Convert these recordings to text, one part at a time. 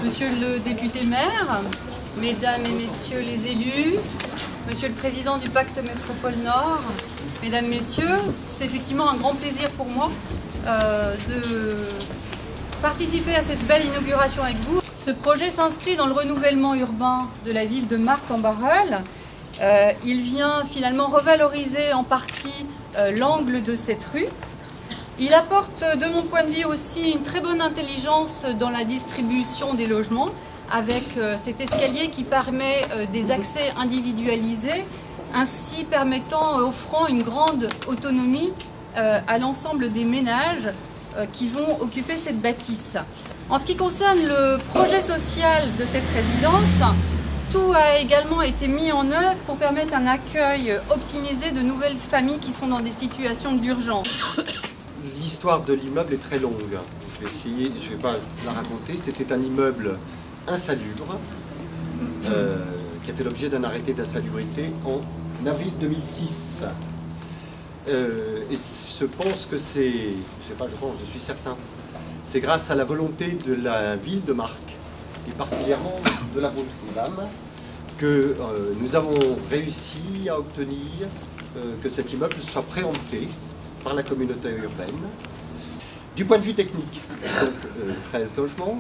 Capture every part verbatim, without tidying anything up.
Monsieur le député maire, Mesdames et Messieurs les élus, Monsieur le Président du Pacte Métropole Nord, Mesdames, Messieurs, c'est effectivement un grand plaisir pour moi euh, de participer à cette belle inauguration avec vous. Ce projet s'inscrit dans le renouvellement urbain de la ville de Marcq-en-Barœul. Euh, il vient finalement revaloriser en partie euh, l'angle de cette rue. Il apporte de mon point de vue aussi une très bonne intelligence dans la distribution des logements avec euh, cet escalier qui permet euh, des accès individualisés, ainsi permettant, euh, offrant une grande autonomie euh, à l'ensemble des ménages euh, qui vont occuper cette bâtisse. En ce qui concerne le projet social de cette résidence, tout a également été mis en œuvre pour permettre un accueil optimisé de nouvelles familles qui sont dans des situations d'urgence. L'histoire de l'immeuble est très longue. Je vais essayer, je ne vais pas la raconter. C'était un immeuble insalubre euh, qui a fait l'objet d'un arrêté d'insalubrité en avril deux mille six. Euh, et je pense que c'est, je sais pas, je pense, je suis certain, c'est grâce à la volonté de la ville de Marcq, et particulièrement de la vôtre, madame, que euh, nous avons réussi à obtenir euh, que cet immeuble soit préempté par la communauté urbaine. Du point de vue technique, donc euh, treize logements,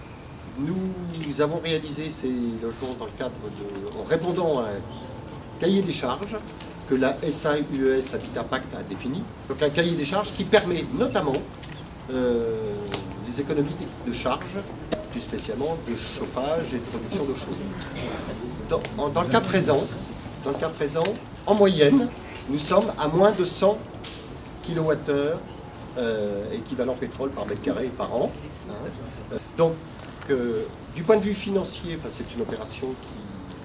nous avons réalisé ces logements dans le cadre de, en répondant à un cahier des charges que la S A U E S Habitat Pacte a défini. Donc un cahier des charges qui permet notamment euh, les économies de charges, plus spécialement de chauffage et de production d'eau chaude. Dans, en, dans le cas présent, dans le cas présent, en moyenne, nous sommes à moins de cent kilowattheures euh, équivalent pétrole par mètre carré par an. Hein. Donc, euh, du point de vue financier, enfin, c'est une opération qui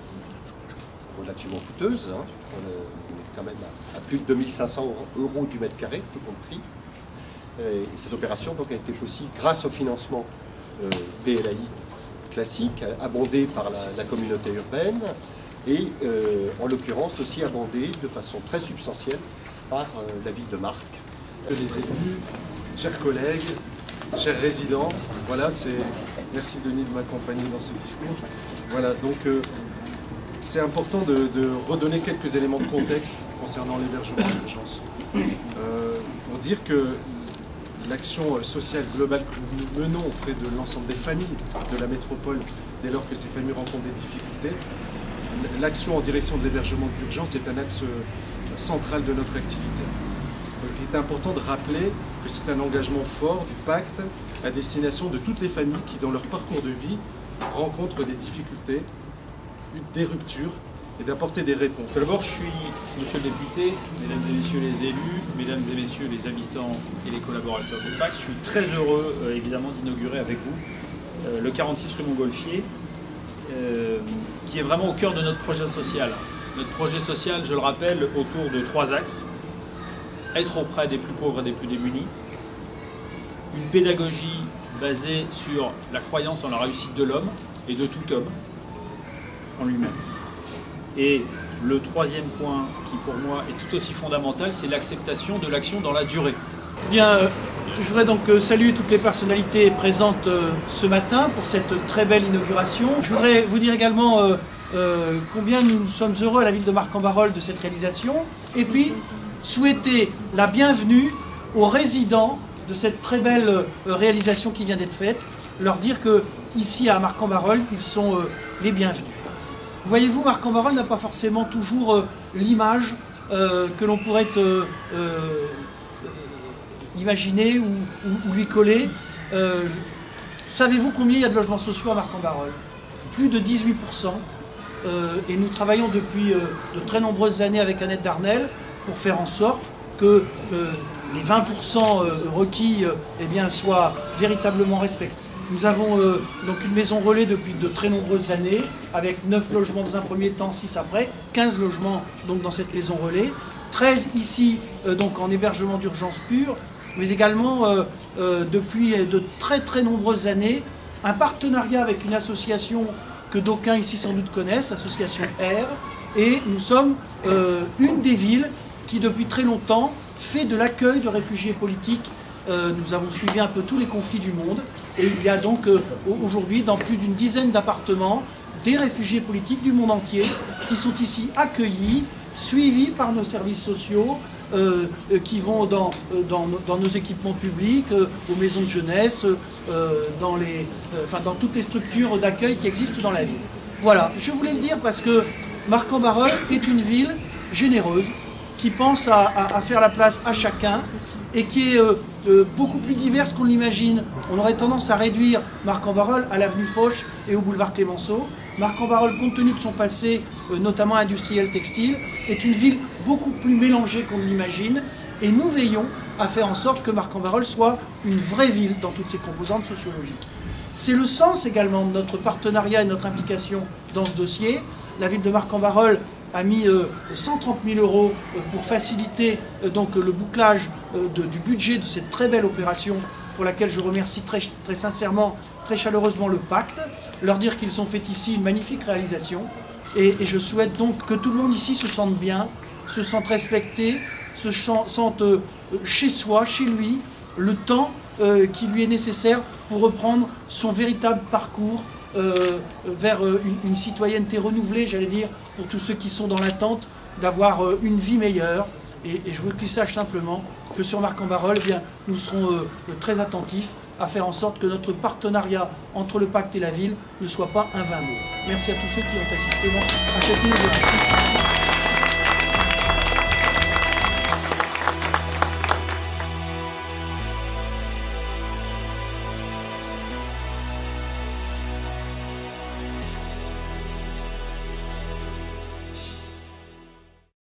est relativement coûteuse. Hein. Euh, on est quand même à, à plus de deux mille cinq cents euros du mètre carré, tout compris. Et cette opération donc, a été possible grâce au financement euh, P L A I classique, abondé par la, la communauté urbaine, et euh, en l'occurrence aussi abondé de façon très substantielle par euh, la ville de Marcq. Les élus, chers collègues, chers résidents, voilà, c'est merci Denis de m'accompagner dans ce discours. Voilà, donc euh, c'est important de, de redonner quelques éléments de contexte concernant l'hébergement d'urgence. Euh, pour dire que l'action sociale globale que nous menons auprès de l'ensemble des familles de la métropole, dès lors que ces familles rencontrent des difficultés, l'action en direction de l'hébergement d'urgence est un axe central de notre activité. Donc, il est important de rappeler que c'est un engagement fort du pacte à destination de toutes les familles qui, dans leur parcours de vie, rencontrent des difficultés, des ruptures, et d'apporter des réponses. Tout d'abord, je suis, monsieur le député, mesdames et messieurs les élus, mesdames et messieurs les habitants et les collaborateurs du pacte, je suis très heureux, euh, évidemment, d'inaugurer avec vous euh, le quarante-six rue Montgolfier, euh, qui est vraiment au cœur de notre projet social. Notre projet social, je le rappelle, autour de trois axes. Être auprès des plus pauvres et des plus démunis. Une pédagogie basée sur la croyance en la réussite de l'homme et de tout homme en lui-même. Et le troisième point qui pour moi est tout aussi fondamental, c'est l'acceptation de l'action dans la durée. Bien, euh, je voudrais donc euh, saluer toutes les personnalités présentes euh, ce matin pour cette très belle inauguration. Je voudrais vous dire également euh, euh, combien nous sommes heureux à la ville de Marcq-en-Barœul de cette réalisation. Et puis, souhaiter la bienvenue aux résidents de cette très belle euh, réalisation qui vient d'être faite. Leur dire que ici à Marcq-en-Barœul, ils sont euh, les bienvenus. Voyez-vous, Marcq-en-Barœul n'a pas forcément toujours euh, l'image euh, que l'on pourrait euh, euh, imaginer ou, ou, ou lui coller. Euh, Savez-vous combien il y a de logements sociaux à Marcq-en-Barœul? Plus de dix-huit pour cent. Euh, et nous travaillons depuis euh, de très nombreuses années avec Annette Darnel pour faire en sorte que euh, les vingt pour cent euh, requis euh, eh bien, soient véritablement respectés. Nous avons euh, donc une maison relais depuis de très nombreuses années, avec neuf logements dans un premier temps, six après, quinze logements donc dans cette maison relais, treize ici euh, donc en hébergement d'urgence pure, mais également euh, euh, depuis de très très nombreuses années, un partenariat avec une association que d'aucuns ici sans doute connaissent, l'association R, et nous sommes euh, une des villes qui depuis très longtemps fait de l'accueil de réfugiés politiques Euh, nous avons suivi un peu tous les conflits du monde. Et il y a donc euh, aujourd'hui dans plus d'une dizaine d'appartements des réfugiés politiques du monde entier qui sont ici accueillis, suivis par nos services sociaux, euh, qui vont dans, dans, dans nos équipements publics, euh, aux maisons de jeunesse, euh, dans, les, euh, enfin, dans toutes les structures d'accueil qui existent dans la ville. Voilà, je voulais le dire parce que Marcq-en-Barœul est une ville généreuse, qui pense à, à, à faire la place à chacun et qui est euh, euh, beaucoup plus diverse qu'on l'imagine. On aurait tendance à réduire Marcq-en-Barœul à l'avenue Foch et au boulevard Clémenceau. Marcq-en-Barœul, compte tenu de son passé, euh, notamment industriel textile, est une ville beaucoup plus mélangée qu'on ne l'imagine. Et nous veillons à faire en sorte que Marcq-en-Barœul soit une vraie ville dans toutes ses composantes sociologiques. C'est le sens également de notre partenariat et de notre implication dans ce dossier. La ville de Marcq-en-Barœul a mis euh, cent trente mille euros euh, pour faciliter euh, donc, le bouclage euh, de, du budget de cette très belle opération pour laquelle je remercie très, très sincèrement, très chaleureusement le pacte. Leur dire qu'ils ont fait ici une magnifique réalisation. Et, et je souhaite donc que tout le monde ici se sente bien, se sente respecté, se sente euh, chez soi, chez lui, le temps euh, qui lui est nécessaire pour reprendre son véritable parcours Euh, vers euh, une, une citoyenneté renouvelée, j'allais dire, pour tous ceux qui sont dans l'attente d'avoir euh, une vie meilleure. Et, et je veux qu'ils sachent simplement que sur Marcq-en-Barœul, eh bien, nous serons euh, très attentifs à faire en sorte que notre partenariat entre le pacte et la ville ne soit pas un vain mot. Merci à tous ceux qui ont assisté à cette initiative.